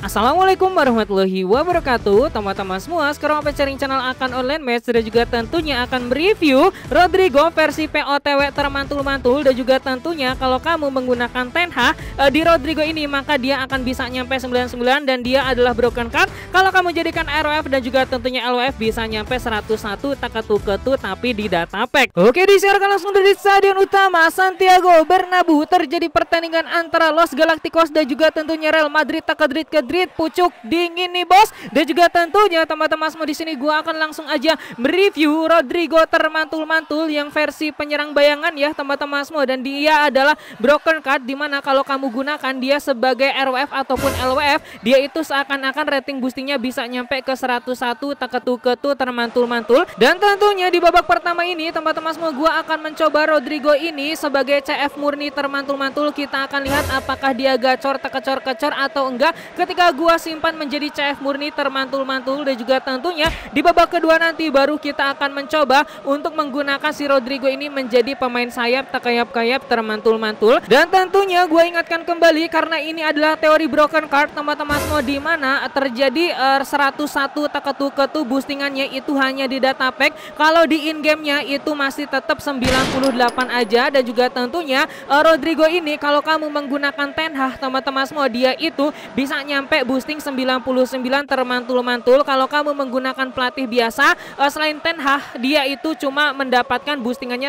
Assalamualaikum warahmatullahi wabarakatuh. Teman-teman semua, sekarang Sharing Channel akan online match dan juga tentunya akan mereview Rodrigo versi POTW termantul-mantul. Dan juga tentunya kalau kamu menggunakan Tenha di Rodrigo ini, maka dia akan bisa nyampe 99 dan dia adalah broken card. Kalau kamu jadikan ROF dan juga tentunya LOF bisa nyampe 101 taketu-ketu tapi di data pack. Oke, disiarkan langsung dari Stadion Utama Santiago Bernabeu. Terjadi pertandingan antara Los Galacticos dan juga tentunya Real Madrid. Pucuk dingin nih bos. Dan juga tentunya teman-teman semua, di sini gua akan langsung aja mereview Rodrigo termantul-mantul yang versi penyerang bayangan ya teman-teman semua, dan dia adalah broken card, dimana kalau kamu gunakan dia sebagai ROF ataupun LWF, dia itu seakan-akan rating boostingnya bisa nyampe ke 101 taketu-ketu termantul-mantul. Dan tentunya di babak pertama ini teman-teman semua, gua akan mencoba Rodrigo ini sebagai CF murni termantul-mantul. Kita akan lihat apakah dia gacor tekecor-kecor atau enggak ketika gua simpan menjadi CF murni termantul-mantul. Dan juga tentunya di babak kedua nanti baru kita akan mencoba untuk menggunakan si Rodrigo ini menjadi pemain sayap takayap-kayap termantul-mantul. Dan tentunya gua ingatkan kembali karena ini adalah teori broken card teman-teman semua, di mana terjadi 101 taketu-ketu boostingannya itu hanya di data pack. Kalau di in game-nya itu masih tetap 98 aja. Dan juga tentunya Rodrigo ini kalau kamu menggunakan Tenha teman-teman semua, dia itu bisa nyampe boosting 99 termantul-mantul. Kalau kamu menggunakan pelatih biasa selain Tenha, dia itu cuma mendapatkan boostingannya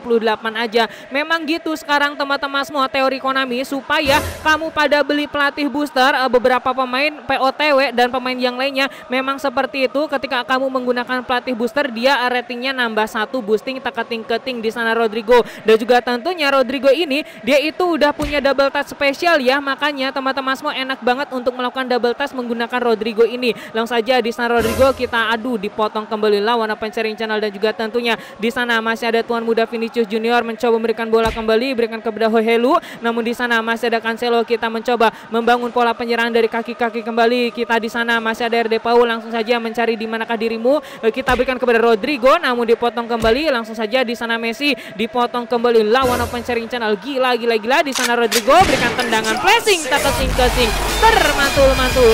98 aja. Memang gitu sekarang teman-teman semua teori Konami, supaya kamu pada beli pelatih booster beberapa pemain POTW dan pemain yang lainnya memang seperti itu. Ketika kamu menggunakan pelatih booster, dia ratingnya nambah 1 boosting keting-keting di sana Rodrigo. Dan juga tentunya Rodrigo ini dia itu udah punya double touch spesial ya, makanya teman-teman semua enak banget untuk melakukan double touch menggunakan Rodrigo ini. Langsung saja di sana Rodrigo kita adu, dipotong kembali lawan Sharing Channel. Dan juga tentunya di sana masih ada tuan muda Vinicius Junior mencoba memberikan bola kembali, berikan kepada Hohelu. Namun di sana masih ada Cancelo, kita mencoba membangun pola penyerang dari kaki-kaki kembali. Kita di sana masih ada RD Paul, langsung saja mencari di manakah dirimu. Kita berikan kepada Rodrigo, namun dipotong kembali. Langsung saja di sana Messi dipotong kembali lawan Sharing Channel. Gila di sana Rodrigo berikan tendangan flashing takasing-kasing termantul-mantul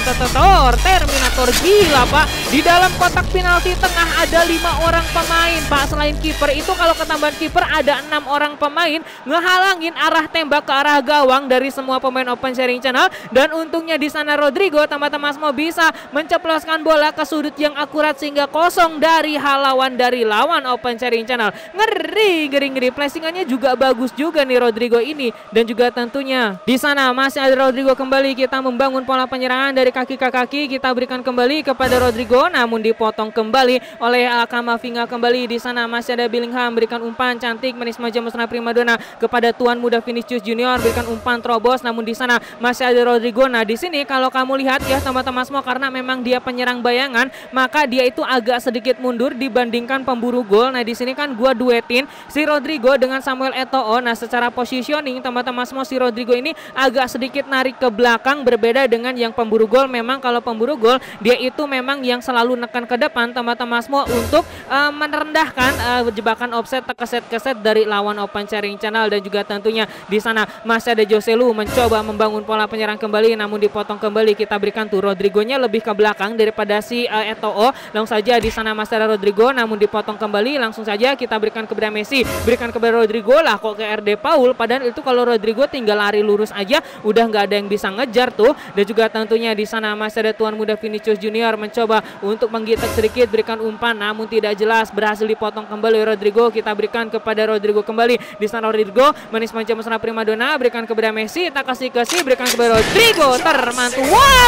Terminator. Gila pak, di dalam kotak penalti tengah ada 5 orang pemain pak. Selain kiper itu, kalau ketambahan kiper ada 6 orang pemain ngehalangin arah tembak ke arah gawang dari semua pemain Sharing Channel. Dan untungnya di sana Rodrigo teman-teman semua bisa menceploskan bola ke sudut yang akurat sehingga kosong dari lawan Sharing Channel. Ngeri placingannya juga bagus juga nih Rodrigo ini. Dan juga tentunya di sana masih ada Rodrigo kembali, kita membangun pola penyerangan dari kaki ke kaki. Kita berikan kembali kepada Rodrigo, namun dipotong kembali oleh Kamavinga. Kembali di sana masih ada Bellingham, berikan umpan cantik manis manja mesra primadona kepada tuan muda Vinicius Junior, berikan umpan terobos, namun di sana masih ada Rodrigo. Nah di sini kalau kamu lihat ya teman-teman semua, karena memang dia penyerang bayangan, maka dia itu agak sedikit mundur dibandingkan pemburu gol. Nah di sini kan gua duetin si Rodrigo dengan Samuel Eto'o. Nah secara positioning teman-teman semua, si Rodrigo ini agak sedikit narik ke belakang, berbeda dengan yang pemburu gol. Memang kalau pemburu gol dia itu memang yang selalu nekan ke depan teman-teman semua untuk merendahkan jebakan offset keset-keset dari lawan Sharing Channel. Dan juga tentunya di sana masih ada Joselu mencoba membangun pola penyerang kembali, namun dipotong kembali. Kita berikan tuh Rodrigonya lebih ke belakang daripada si Eto'o. Langsung saja di sana masih ada Rodrigo, namun dipotong kembali. Langsung saja kita berikan kepada Messi, berikan kepada Rodrigo lah kok ke RD Paul. Padahal itu kalau Rodrigo tinggal lari lurus aja udah nggak ada yang bisa ngejar tuh. Dan juga tentunya di sana masih ada tuan muda Vinicius Junior mencoba untuk menggitek sedikit, berikan umpan namun tidak jelas, berhasil dipotong kembali Rodrigo. Kita berikan kepada Rodrigo kembali. Di sana Rodrigo manis manja mesra primadona, berikan kepada Messi, tak kasih berikan kepada Rodrigo termantul.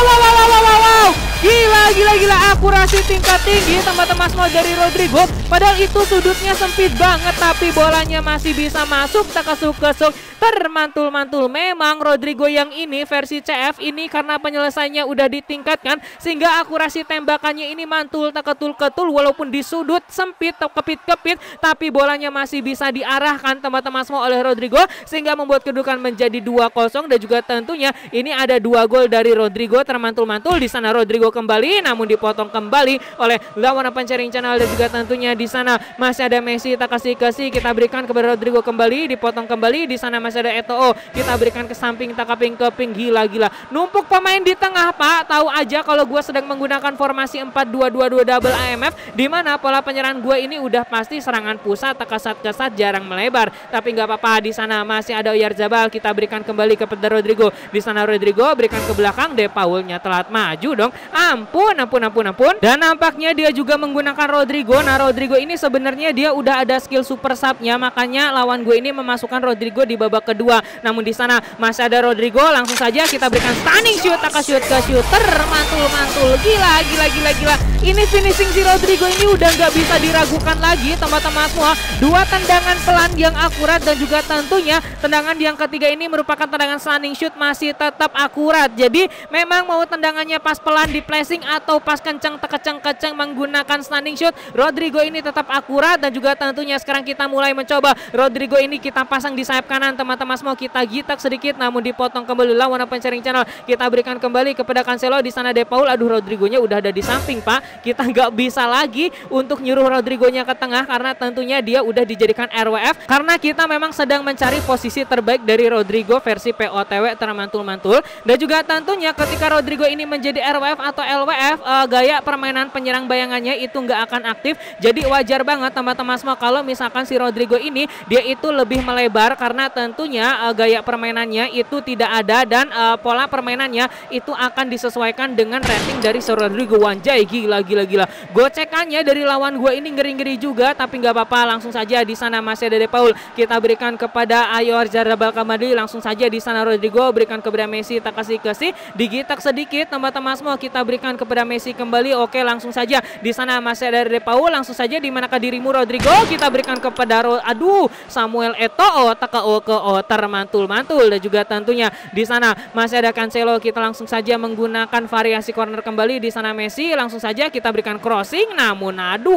Wow, gila akurasi tingkat tinggi teman-teman semua dari Rodrigo. Padahal itu sudutnya sempit banget tapi bolanya masih bisa masuk, tak kasuk termantul-mantul. Memang Rodrigo yang ini versi CF ini karena penyelesaiannya udah ditingkatkan sehingga akurasi tembakannya ini mantul tak ketul-ketul, walaupun di sudut sempit kepit-kepit tapi bolanya masih bisa diarahkan teman-teman semua oleh Rodrigo sehingga membuat kedudukan menjadi 2-0. Dan juga tentunya ini ada 2 gol dari Rodrigo termantul-mantul. Di sana Rodrigo kembali, namun dipotong kembali oleh lawan Pencering Channel. Dan juga tentunya di sana masih ada Messi, tak kasih kita berikan kepada Rodrigo kembali, dipotong kembali. Di sana masih ada Eto'o, kita berikan ke samping, tak keping gila numpuk pemain di tengah Pak. Tahu aja kalau gue sedang menggunakan formasi 4-2-2-2 double AMF, di mana pola penyerang gue ini udah pasti serangan pusat, kesat jarang melebar. Tapi nggak apa-apa, di sana masih ada Oyarzabal, kita berikan kembali kepada Rodrigo. Di sana Rodrigo berikan ke belakang, De Paulnya telat maju dong. Ampun. Dan nampaknya dia juga menggunakan Rodrigo. Nah, Rodrigo ini sebenarnya dia udah ada skill super sub-nya, makanya lawan gue ini memasukkan Rodrigo di babak kedua. Namun di sana masih ada Rodrigo, langsung saja kita berikan stunning shoot, shoot ke shooter, mantul, gila. Ini finishing si Rodrigo ini udah nggak bisa diragukan lagi teman-teman semua. Dua tendangan pelan yang akurat dan juga tentunya tendangan yang ketiga ini merupakan tendangan stunning shoot masih tetap akurat. Jadi memang mau tendangannya pas pelan di placing atau pas kenceng menggunakan stunning shoot, Rodrigo ini tetap akurat. Dan juga tentunya sekarang kita mulai mencoba Rodrigo ini kita pasang di sayap kanan teman-teman semua, kita gitak sedikit namun dipotong kembali lawan Pencering Channel. Kita berikan kembali kepada Cancelo, di sana De Paul. Aduh, Rodrigonya udah ada di samping Pak, kita nggak bisa lagi untuk nyuruh Rodrigonya ke tengah karena tentunya dia udah dijadikan RWF, karena kita memang sedang mencari posisi terbaik dari Rodrigo versi POTW termantul-mantul. Dan juga tentunya ketika Rodrigo ini menjadi RWF atau LWF, gaya permainan penyerang bayangannya itu nggak akan aktif. Jadi wajar banget teman-teman semua kalau misalkan si Rodrigo ini dia itu lebih melebar, karena tentunya gaya permainannya itu tidak ada dan pola permainannya itu akan disesuaikan dengan rating dari si Rodrigo. Wanjay, gila. Gocekannya dari lawan gue ini ngeri-ngeri juga, tapi nggak apa-apa. Langsung saja di sana masih ada De Paul, kita berikan kepada Oyarzabal kembali. Langsung saja di sana Rodrigo berikan kepada Messi, tak kasih digitak sedikit teman-teman semua, kita berikan kepada Messi kembali. Oke, langsung saja di sana masih ada De Paul. Langsung saja di manakah dirimu Rodrigo, kita berikan kepada Samuel Eto'o, termantul. Dan juga tentunya di sana masih ada Cancelo, kita langsung saja menggunakan variasi corner kembali. Di sana Messi, langsung saja kita berikan crossing, namun aduh,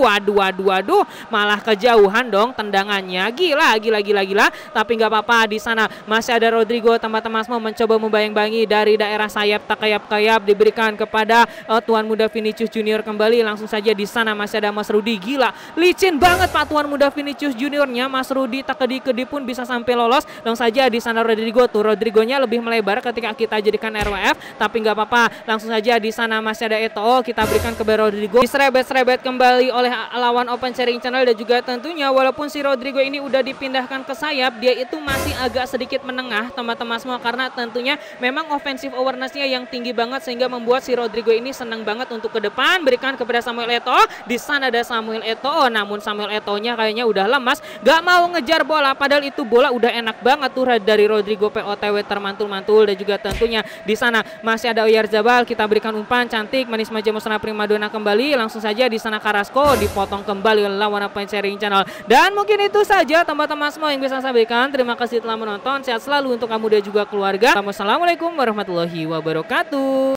malah kejauhan dong tendangannya. Gila. Tapi nggak apa-apa, di sana masih ada Rodrigo teman-teman semua mencoba membayang-bayangi dari daerah sayap, tak kayap diberikan kepada tuan muda Vinicius Junior kembali. Langsung saja di sana masih ada Mas Rudy. Gila, licin banget Pak tuan muda Vinicius Juniornya. Mas Rudy tak kedi pun bisa sampai lolos. Langsung saja di sana Rodrigonya lebih melebar ketika kita jadikan RWF, tapi nggak apa-apa. Langsung saja di sana masih ada Eto'o, kita berikan ke Rodrigo, diserebet kembali oleh lawan Pencering Channel. Dan juga tentunya walaupun si Rodrigo ini udah dipindahkan ke sayap, dia itu masih agak sedikit menengah teman-teman semua, karena tentunya memang offensive awareness-nya yang tinggi banget sehingga membuat si Rodrigo ini senang banget untuk ke depan. Berikan kepada Samuel Eto'o, di sana ada Samuel Eto'o, namun Samuel Eto'o-nya kayaknya udah lemas, gak mau ngejar bola, padahal itu bola udah enak banget tuh dari Rodrigo POTW termantul-mantul. Dan juga tentunya di sana masih ada Oyarzabal, kita berikan umpan cantik manis manja mesra primadona kembali. Langsung saja di sana Carrasco dipotong kembali oleh lawan Pencering Channel. Dan mungkin itu saja teman-teman semua yang bisa saya sampaikan. Terima kasih telah menonton, sehat selalu untuk kamu dan juga keluarga. Wassalamualaikum warahmatullahi wabarakatuh.